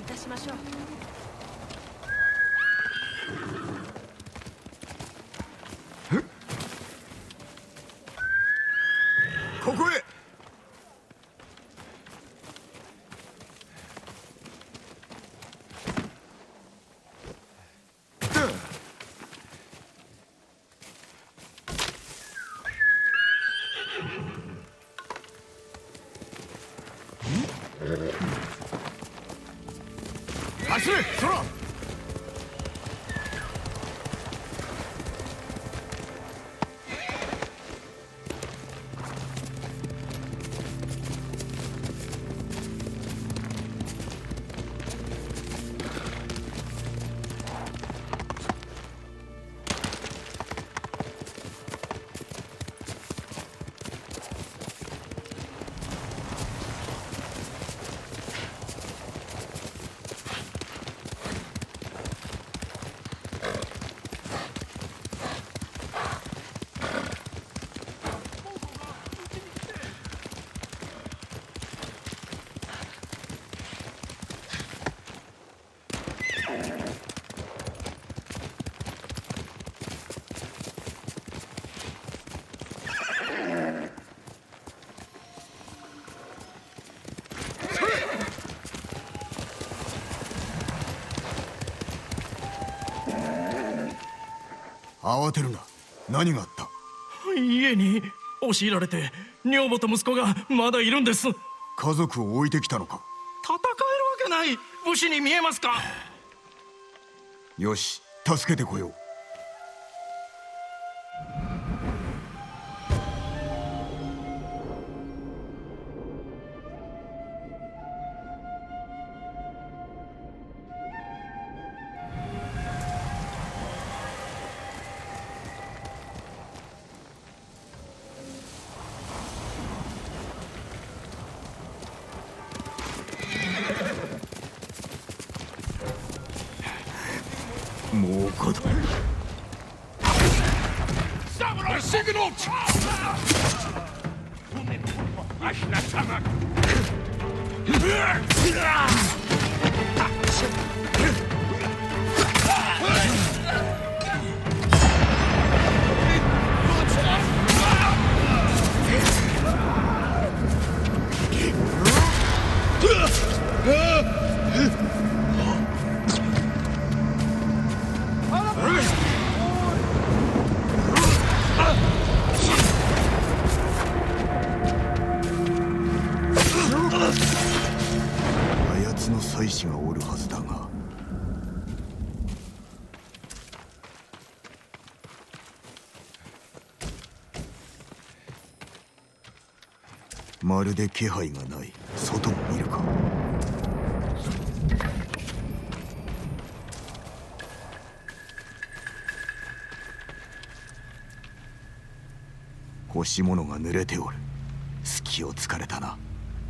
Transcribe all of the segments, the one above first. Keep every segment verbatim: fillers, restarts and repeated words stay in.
いたしましょう。 ここへ。走れ、空。慌てるな。何があった？ 家に押し入られて女房と息子がまだいるんです。 家族を置いてきたのか？ 戦えるわけない。武士に見えますか？ よし、助けてこよう。もう子供祭司がおるはずだが。まるで気配がない。外も見るか。欲し物が濡れておる。隙を突かれたな。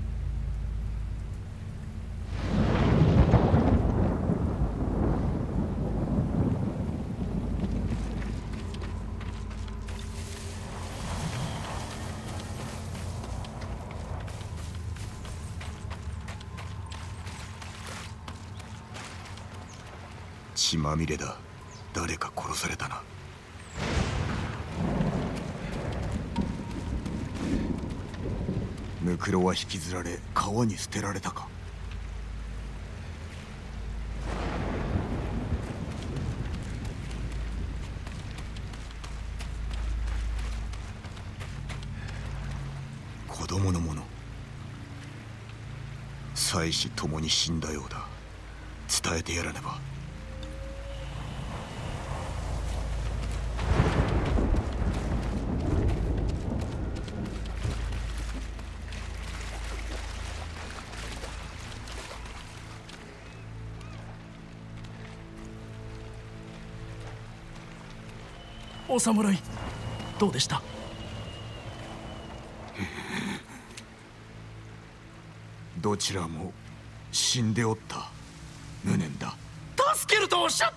血まみれだ。誰か殺されたな。ムクロは引きずられ川に捨てられたか。子供のもの。妻子ともに死んだようだ。伝えてやらねば。 お侍、どうでした？ どちらも死んでおった。無念だ。 助けるとおっしゃった。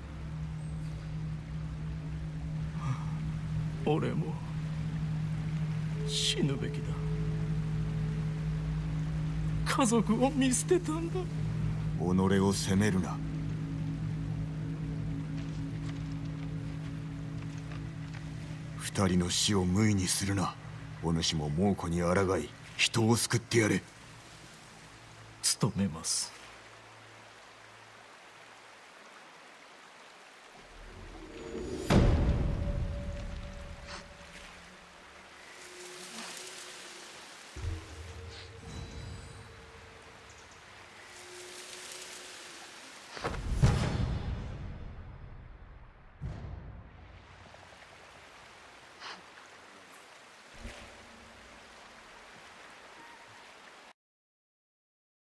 俺も死ぬべきだ。家族を見捨てたんだ。 己を責めるな。二人の死を無意にするな。お主も猛虎に抗い人を救ってやれ。 努めます。